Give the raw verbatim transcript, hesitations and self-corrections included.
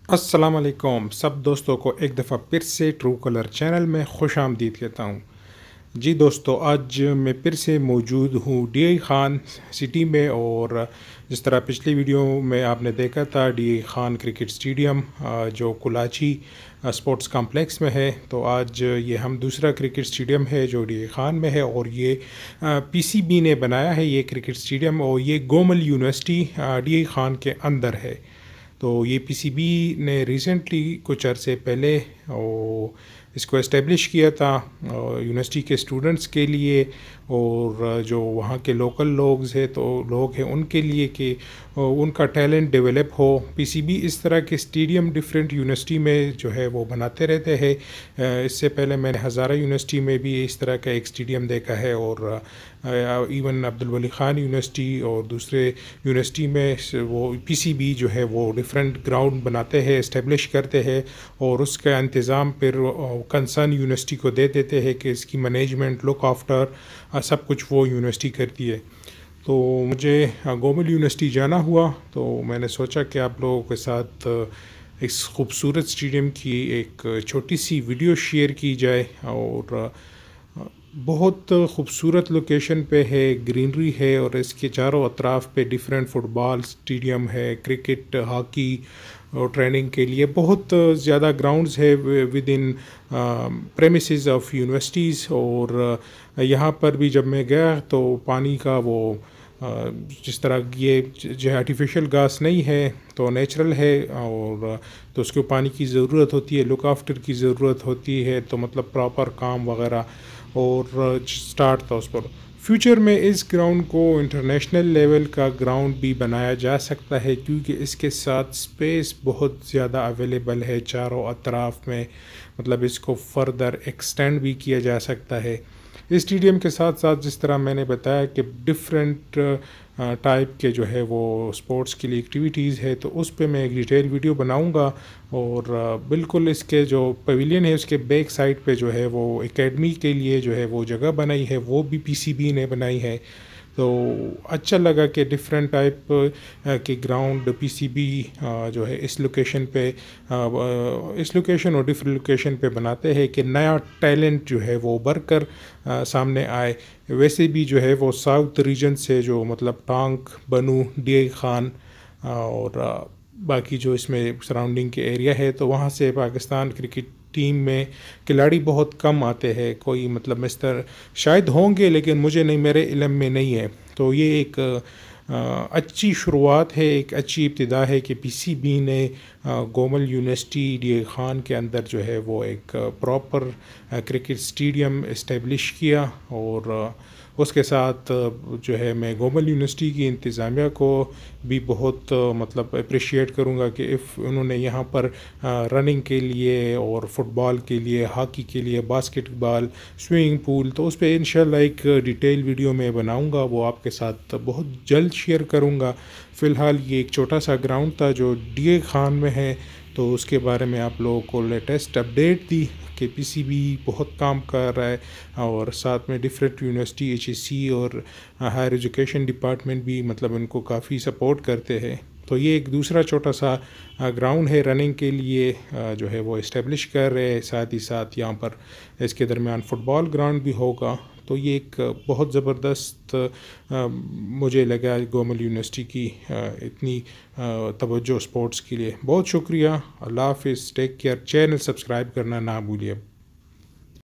अस्सलाम वालेकुम सब दोस्तों को एक दफ़ा फिर से ट्रू कलर चैनल में खुश आमदीद कहता हूँ। जी दोस्तों, आज मैं फिर से मौजूद हूँ डी आई ख़ान सिटी में। और जिस तरह पिछली वीडियो में आपने देखा था D I Khan cricket stadium जो कुलाची स्पोर्ट्स कॉम्प्लेक्स में है, तो आज ये हम दूसरा क्रिकेट स्टेडियम है जो डी आई ख़ान में है। और ये पी सी बी ने बनाया है ये क्रिकेट स्टेडियम, और ये Gomal university D I Khan के अंदर है। तो ये पी सी बी ने रिसेंटली कुछ अरसे पहले और इसको इस्टेब्लिश किया था यूनिवर्सिटी के स्टूडेंट्स के लिए, और जो वहाँ के लोकल लोग हैं तो लोग हैं उनके लिए कि उनका टैलेंट डेवलप हो। पी सी बी इस तरह के स्टेडियम डिफरेंट यूनिवर्सिटी में जो है वो बनाते रहते हैं। इससे पहले मैंने हज़ारा यूनिवर्सिटी में भी इस तरह का एक स्टेडियम देखा है, और इवन अब्दुल वली ख़ान यूनिवर्सिटी और दूसरे यूनिवर्सिटी में वो पी सी बी जो है वो डिफरेंट ग्राउंड बनाते हैं, इस्टेब्लिश करते हैं, और उसका इंतज़ाम फिर कंसर्न यूनिवर्सिटी को दे देते हैं कि इसकी मैनेजमेंट, लुक आफ्टर सब कुछ वो यूनिवर्सिटी करती है। तो मुझे गोमल यूनिवर्सिटी जाना हुआ, तो मैंने सोचा कि आप लोगों के साथ इस खूबसूरत स्टेडियम की एक छोटी सी वीडियो शेयर की जाए। और बहुत खूबसूरत लोकेशन पे है, ग्रीनरी है, और इसके चारों अतराफ़ पे डिफरेंट फुटबॉल स्टेडियम है, क्रिकेट, हॉकी और ट्रेनिंग के लिए बहुत ज़्यादा ग्राउंड्स है within premises of universities. और यहाँ पर भी जब मैं गया तो पानी का वो जिस तरह ये जो आर्टिफिशियल घास नहीं है तो नेचुरल है, और तो उसको पानी की ज़रूरत होती है, लुक आफ्टर की ज़रूरत होती है, तो मतलब प्रॉपर काम वगैरह और स्टार्ट था उस पर। फ्यूचर में इस ग्राउंड को इंटरनेशनल लेवल का ग्राउंड भी बनाया जा सकता है, क्योंकि इसके साथ स्पेस बहुत ज़्यादा अवेलेबल है चारों अतराफ़ में, मतलब इसको फर्दर एक्सटेंड भी किया जा सकता है। इस स्टेडियम के साथ साथ जिस तरह मैंने बताया कि डिफरेंट टाइप के जो है वो स्पोर्ट्स के लिए एक्टिविटीज़ है, तो उस पे मैं एक डिटेल वीडियो बनाऊंगा। और बिल्कुल इसके जो पवेलियन है उसके बैक साइड पे जो है वो एकेडमी के लिए जो है वो जगह बनाई है, वो भी पी सी बी ने बनाई है। तो अच्छा लगा कि डिफरेंट टाइप के ग्राउंड पी सी बी जो है इस लोकेशन पे इस लोकेशन और डिफरेंट लोकेशन पे बनाते हैं कि नया टैलेंट जो है वो उभर कर सामने आए। वैसे भी जो है वो साउथ रीजन से जो मतलब टांग, बनू, डी आई ख़ान और बाकी जो इसमें सराउंडिंग के एरिया है, तो वहाँ से पाकिस्तान क्रिकेट टीम में खिलाड़ी बहुत कम आते हैं। कोई मतलब मिस्टर शायद होंगे लेकिन मुझे नहीं, मेरे इल्म में नहीं है। तो ये एक अच्छी शुरुआत है, एक अच्छी इब्तिदा है कि पी सी बी ने Gomal university D I Khan के अंदर जो है वो एक प्रॉपर क्रिकेट स्टेडियम इस्टेब्लिश किया। और उसके साथ जो है मैं गोमल यूनिवर्सिटी की इंतज़ामिया को भी बहुत मतलब अप्रिशिएट करूँगा कि इफ़ उन्होंने यहाँ पर रनिंग के लिए और फुटबॉल के लिए, हॉकी के लिए, बास्केटबॉल, स्विमिंग पूल, तो उस पर इंशाल्लाह एक डिटेल वीडियो मैं बनाऊँगा, वो आपके साथ बहुत जल्द शेयर करूँगा। फ़िलहाल ये एक छोटा सा ग्राउंड था जो डी आई ख़ान में है, तो उसके बारे में आप लोगों को लेटेस्ट अपडेट दी कि पी सी बी बहुत काम कर रहा है, और साथ में different university, H S C और हायर एजुकेशन डिपार्टमेंट भी मतलब इनको काफ़ी सपोर्ट करते हैं। तो ये एक दूसरा छोटा सा ग्राउंड है रनिंग के लिए जो है वो इस्टेब्लिश कर रहे हैं। साथ ही साथ यहाँ पर इसके दरमियान फ़ुटबॉल ग्राउंड भी होगा। तो ये एक बहुत ज़बरदस्त मुझे लगा गोमल यूनिवर्सिटी की इतनी तवज्जो स्पोर्ट्स के लिए। बहुत शुक्रिया। अल्लाह हाफ़िज़, टेक केयर। चैनल सब्सक्राइब करना ना भूलिए।